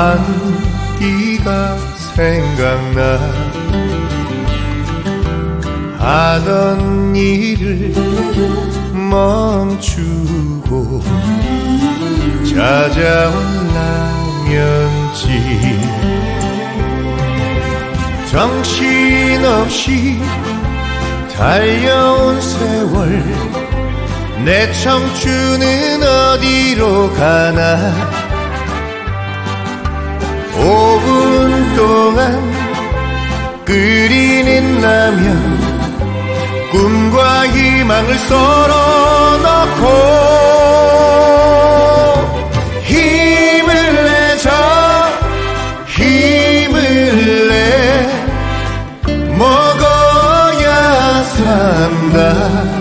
향기가 생각나 하던 일을 멈추고 찾아온 라면집 정신없이 달려온 세월 내 청춘은 어디로 가나 5분 동안 끓이는 라면 꿈과 희망을 썰어 넣고 힘을 내줘 힘을 내 먹어야 산다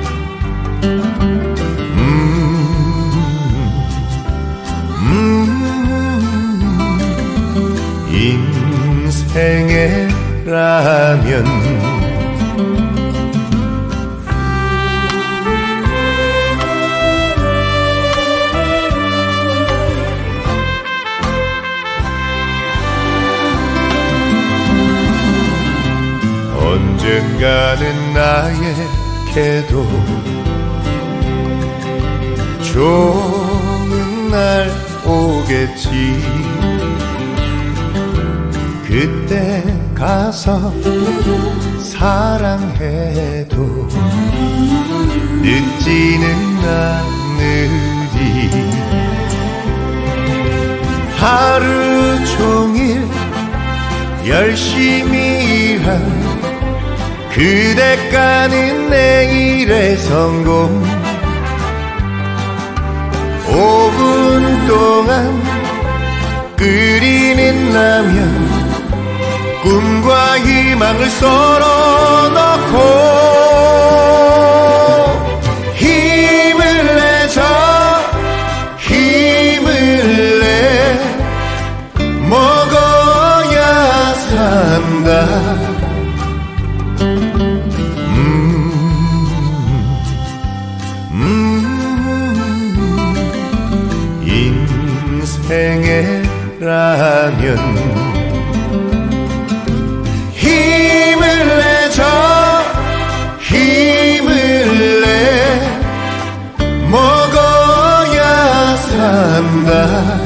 인생의 라면 언젠가는 나에게도 좋은 날 오겠지 그때 가서 사랑해도 늦지는 않으리 하루 종일 열심히 일한 그대가는 내일의 성공 5분 동안 끓이는 라면 꿈과 희망을 썰어 넣고 힘을 내줘 힘을 내 먹어야 산다 인생의 라면 힘을 내줘 힘을 내 먹어야 산다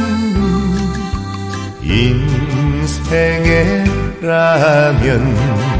인생의 라면